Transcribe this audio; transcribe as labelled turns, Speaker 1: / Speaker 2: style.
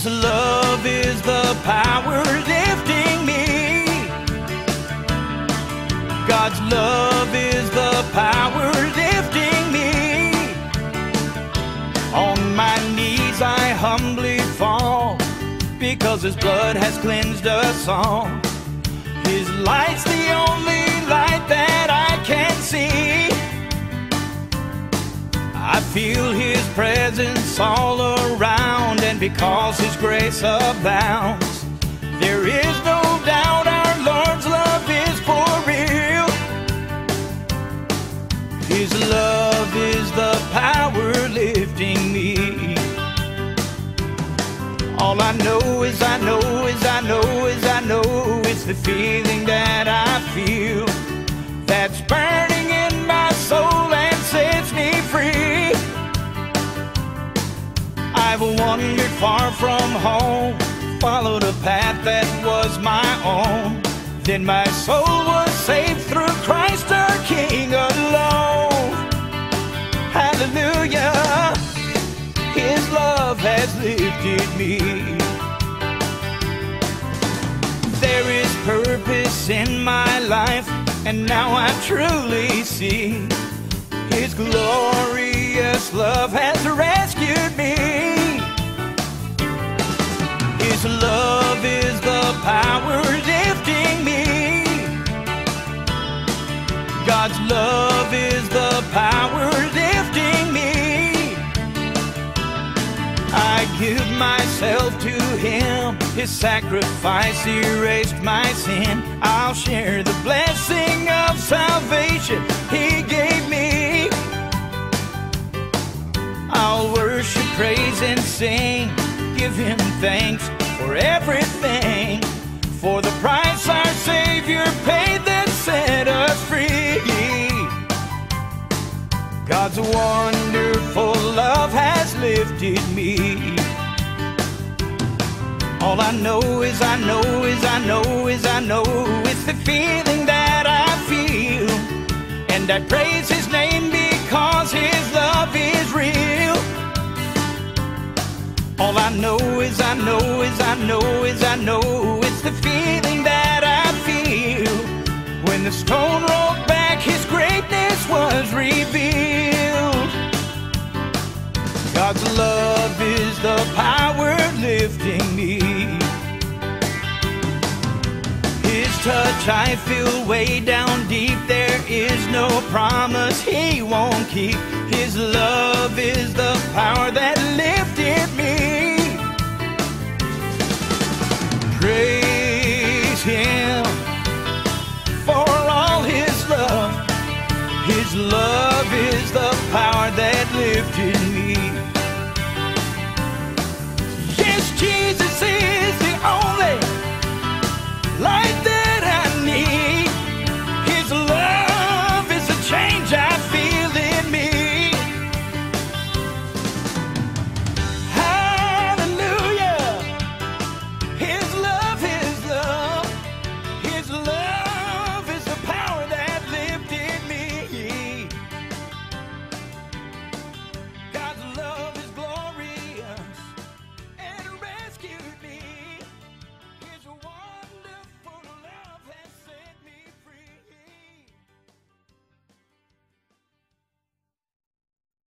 Speaker 1: His love is the power lifting me. God's love is the power lifting me. On my knees I humbly fall, because His blood has cleansed us all. His light's the only light that I can see. I feel His presence all around, and because His grace abounds, there is no doubt our Lord's love is for real. His love is the power lifting me. All I know is I know it's the feeling that I feel that's burning in my soul and sets me free. I've wandered far from home, followed a path that was my own. Then my soul was saved through Christ our King alone. Hallelujah, His love has lifted me. There is purpose in my life, and now I truly see His glorious love has rescued me. His love is the power lifting me. God's love is the power lifting me. I give myself to Him. His sacrifice erased my sin. I'll share the blessing of salvation He gave me. I'll worship, praise, and sing, give Him thanks for everything, for the price our Savior paid that set us free. God's wonderful love has lifted me. All I know is it's the feeling that I feel, and I praise His name because His love is real. All I know is it's the feeling that I feel when the stone rolled back, His greatness was revealed. God's love is the power lifting me. His touch I feel way down deep. There is no promise He won't keep. His love is the power that lifts